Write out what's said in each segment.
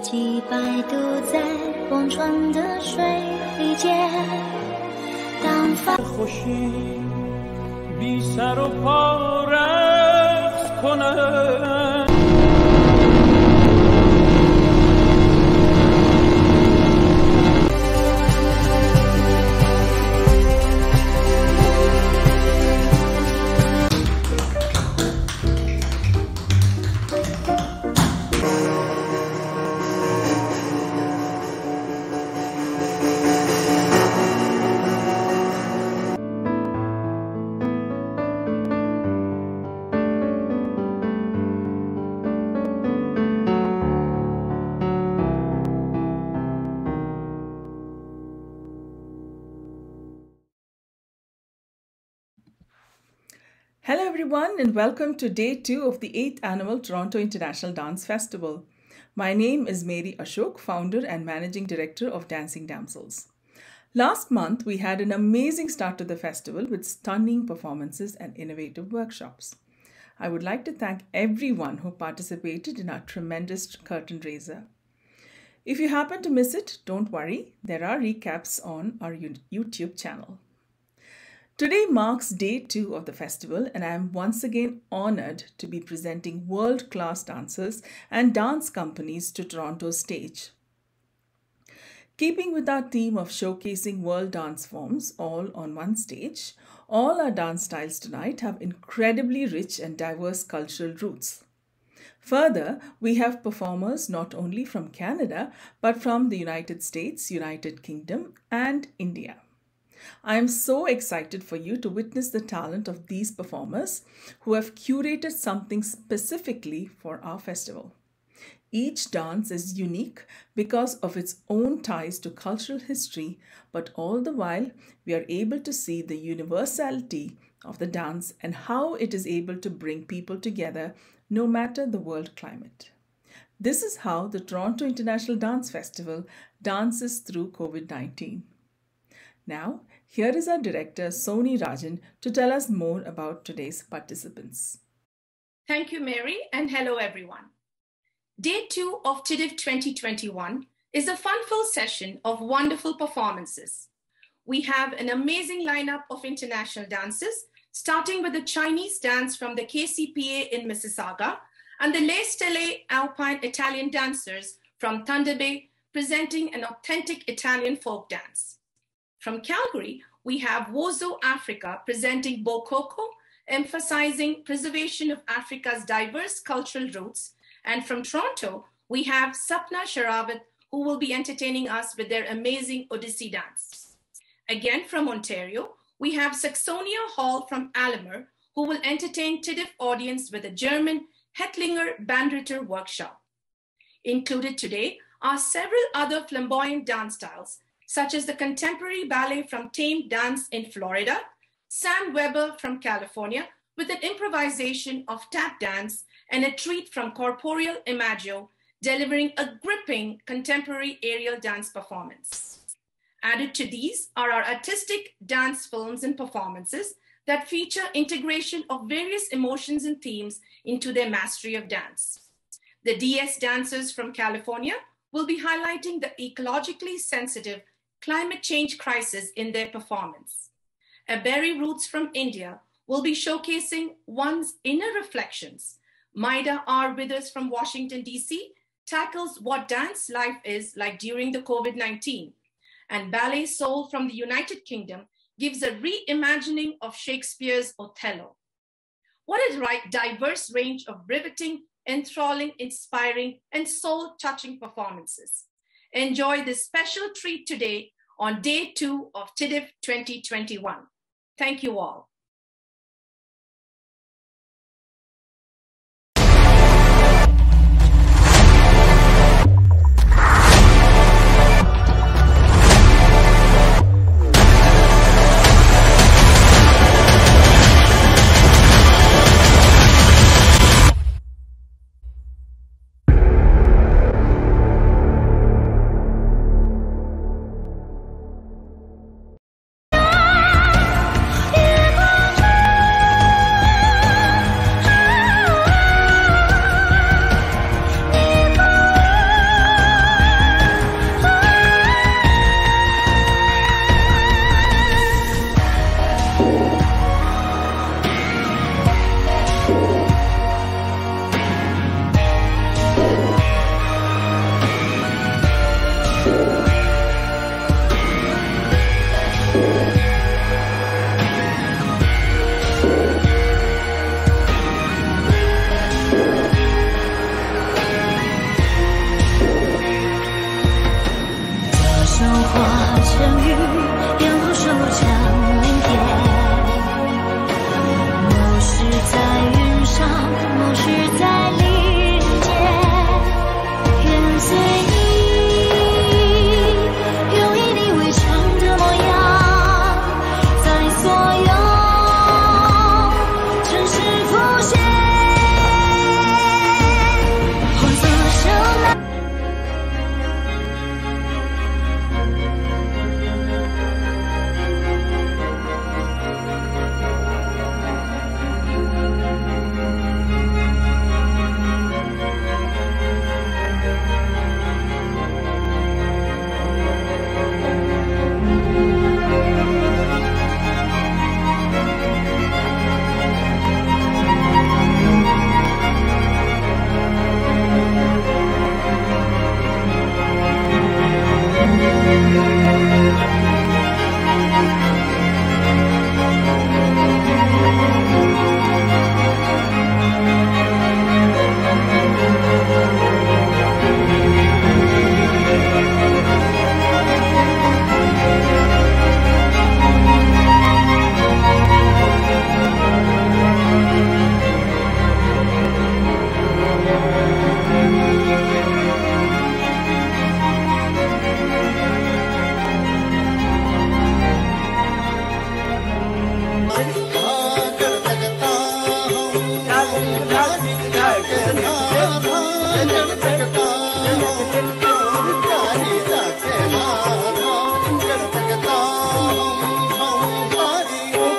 几百度在忘川的水里间，当发 خوشی بی سر و پا رقص کنم Hello everyone and welcome to day 2 of the 8th Annual Toronto International Dance Festival. My name is Mary Ashok, founder and managing director of Dancing Damsels. Last month we had an amazing start to the festival with stunning performances and innovative workshops. I would like to thank everyone who participated in our tremendous curtain raiser. If you happen to miss it, don't worry, there are recaps on our YouTube channel. Today marks day 2 of the festival and I am once again honored to be presenting world-class dancers and dance companies to Toronto's stage. Keeping with our theme of showcasing world dance forms all on one stage, all our dance styles tonight have incredibly rich and diverse cultural roots. Further, we have performers not only from Canada but from the United States, United Kingdom and India. I am so excited for you to witness the talent of these performers who have curated something specifically for our festival. Each dance is unique because of its own ties to cultural history, but all the while we are able to see the universality of the dance and how it is able to bring people together no matter the world climate. This is how the Toronto International Dance Festival dances through COVID-19. Now, here is our director, Soni Rajan, to tell us more about today's participants. Thank you, Mary, and hello, everyone. Day 2 of TIDIF 2021 is a fun-filled session of wonderful performances. We have an amazing lineup of international dances, starting with the Chinese dance from the KCPA in Mississauga and the Les Stelle Alpine Italian dancers from Thunder Bay, presenting an authentic Italian folk dance. From Calgary, we have Wozo Africa presenting Bokoko, emphasizing preservation of Africa's diverse cultural roots. And from Toronto, we have Sapna Sharawat, who will be entertaining us with their amazing Odissi dance. Again, from Ontario, we have Saxonia Hall from Alamer, who will entertain TIDIF audience with a German Hettlinger Bandritter workshop. Included today are several other flamboyant dance styles, such as the contemporary ballet from Tame Dance in Florida, Sam Weber from California, with an improvisation of tap dance, and a treat from Corporeal Imago, delivering a gripping contemporary aerial dance performance. Added to these are our artistic dance films and performances that feature integration of various emotions and themes into their mastery of dance. The DS dancers from California will be highlighting the ecologically sensitive climate change crisis in their performance. Aberi Roots from India will be showcasing one's inner reflections. Maida R. Withers from Washington, D.C. tackles what dance life is like during the COVID-19. And Ballet Soul from the United Kingdom gives a reimagining of Shakespeare's Othello. What a diverse range of riveting, enthralling, inspiring, and soul-touching performances. Enjoy this special treat today on day 2 of TIDIF 2021. Thank you all. Yeah.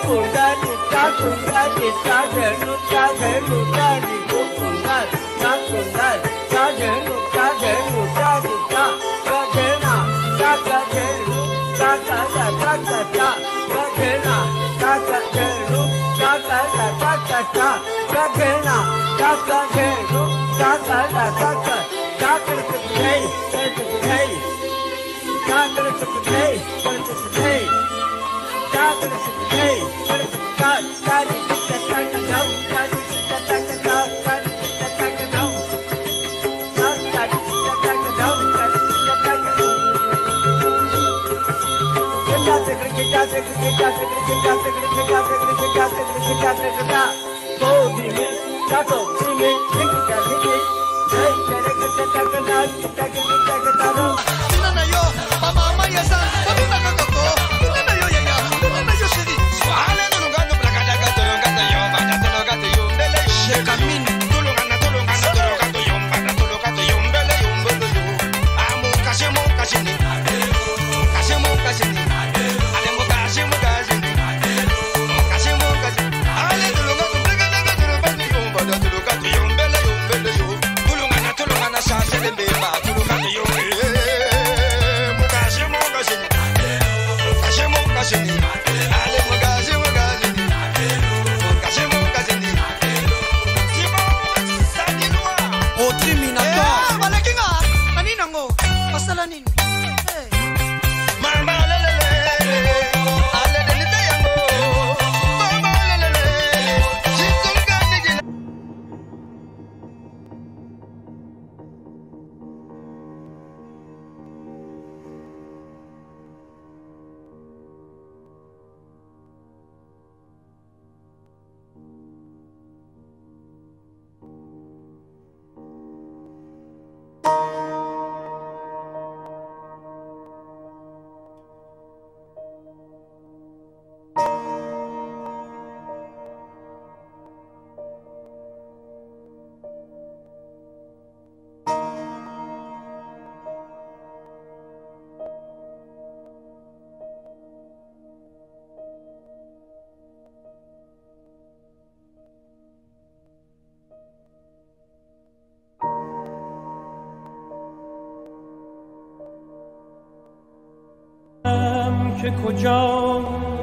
که کجا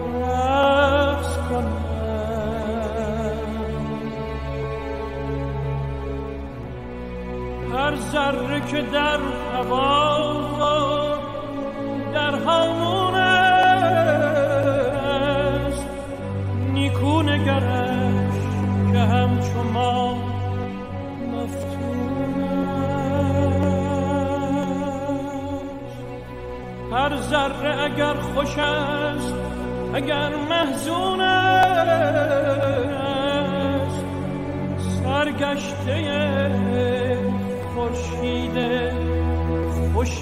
رقص کنم هر ذره که در هوا در هامون است نیکو نگرش که همچو ما مفتون است هر ذره اگر خوش است اگر محزون است سرگشته خورشید خوش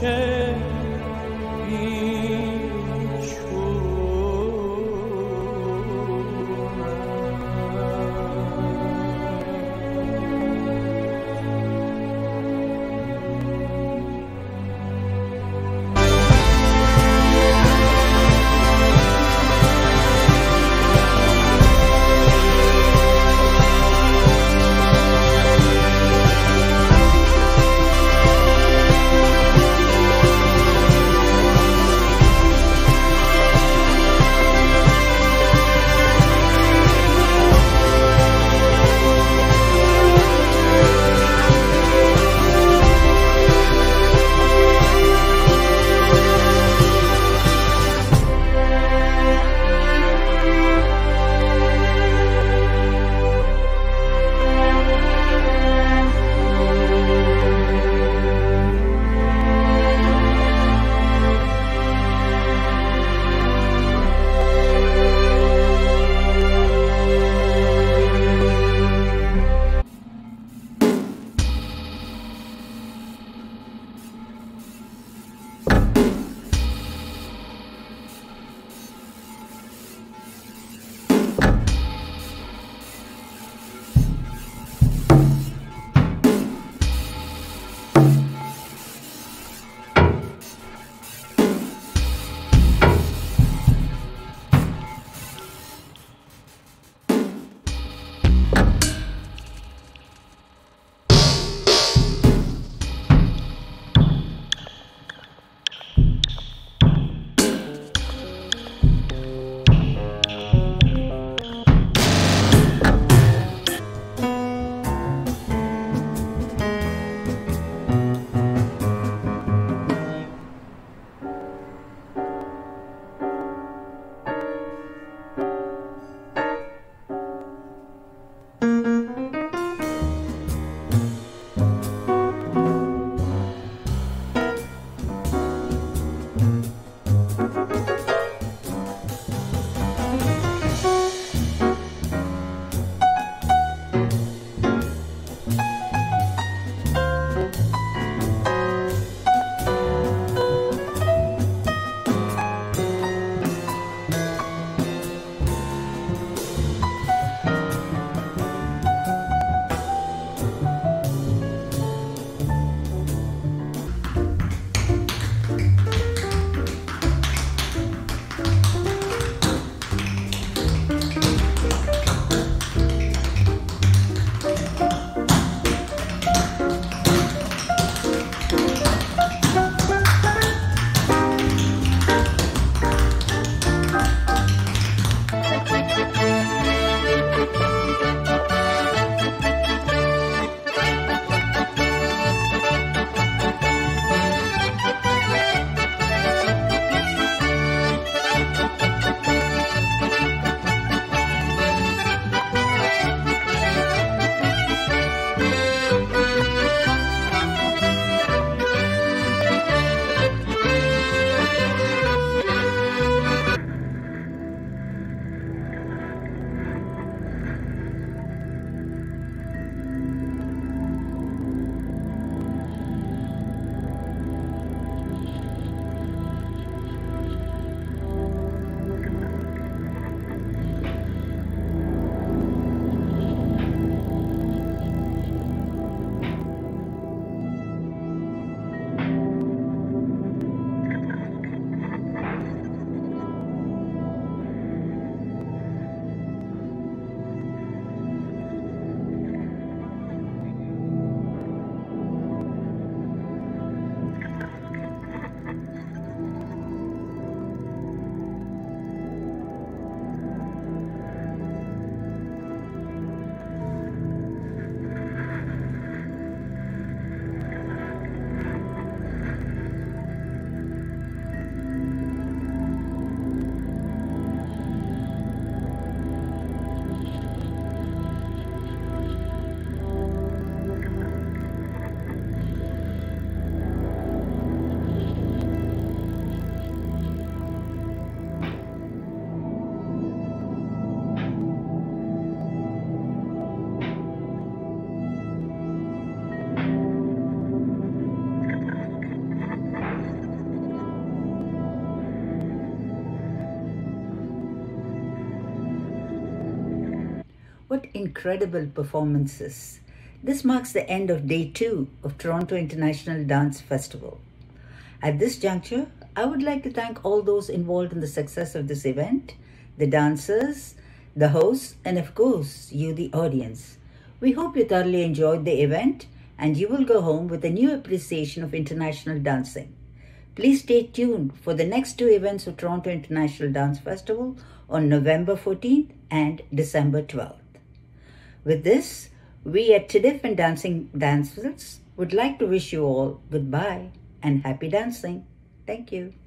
What incredible performances. This marks the end of Day 2 of Toronto International Dance Festival. At this juncture, I would like to thank all those involved in the success of this event, the dancers, the hosts, and of course, you, the audience. We hope you thoroughly enjoyed the event and you will go home with a new appreciation of international dancing. Please stay tuned for the next 2 events of Toronto International Dance Festival on November 14th and December 12th. With this, we at TIDIF and Dancing Damsels would like to wish you all goodbye and happy dancing. Thank you.